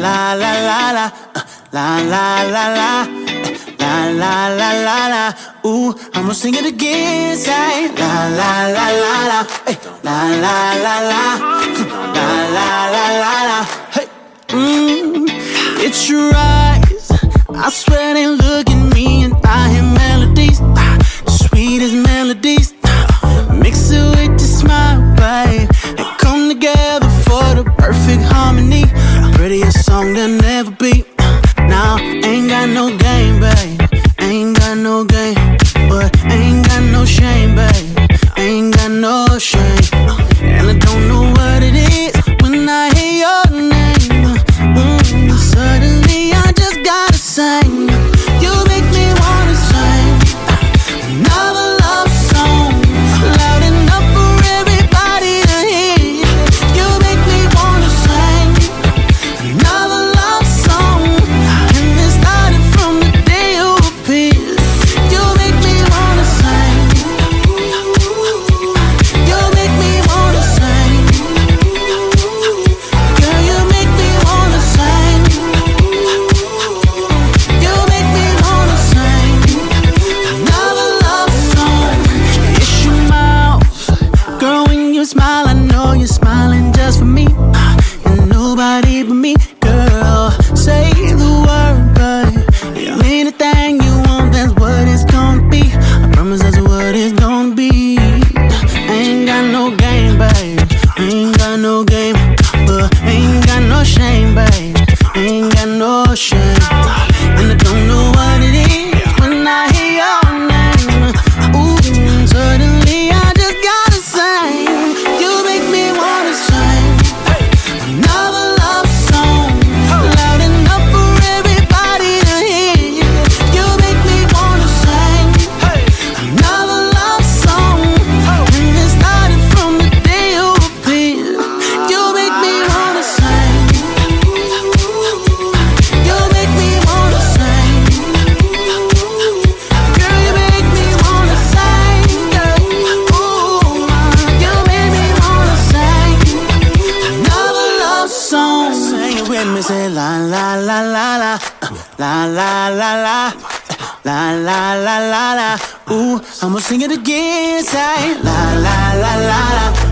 la la la la, la la la la, la la la la la. Ooh, I'ma sing it again, say la la la la la, hey, la la la la, la la la la la. Hey, it's your eyes, I swear they look at me and I hear melodies, sweet as melodies. Mix it with your smile, babe, and come together for the perfect harmony. Prettiest song there'll never be. Now, ain't got no game, babe, ain't got no game, but ain't got no shame, babe, ain't got no shame. And I don't know what it is when I hear your name. Suddenly I just gotta sing. You make me wanna sing another love song, loud enough for everybody to hear. You make me wanna sing another love song, and it started from the day you appeared. You make me wanna sing. You make me wanna sing. Girl, you make me wanna sing. You make me wanna sing another love song. It's your mouth, girl, when you smile, I know you're smiling just for me, and nobody but me. Girl, say the word, babe. Anything you want, that's what it's gonna be. I promise that's what it's gonna be. Ain't got no game, babe, ain't got no game, but ain't got no shame, babe, ain't got no shame. And I don't know what it is when I hear your name. Ooh, suddenly I just gotta sing. You make me wanna sing another love song, loud enough for everybody to hear. You make me wanna sing another love song, and it started from the day you appeared. You make me wanna sing. You make me wanna sing. Girl, you make me wanna sing. Ooh, you make me wanna sing another love song. Sing it with me, say la la la la la, la la la la, la la la la la. Ooh, I'ma sing it again, say la la la la la.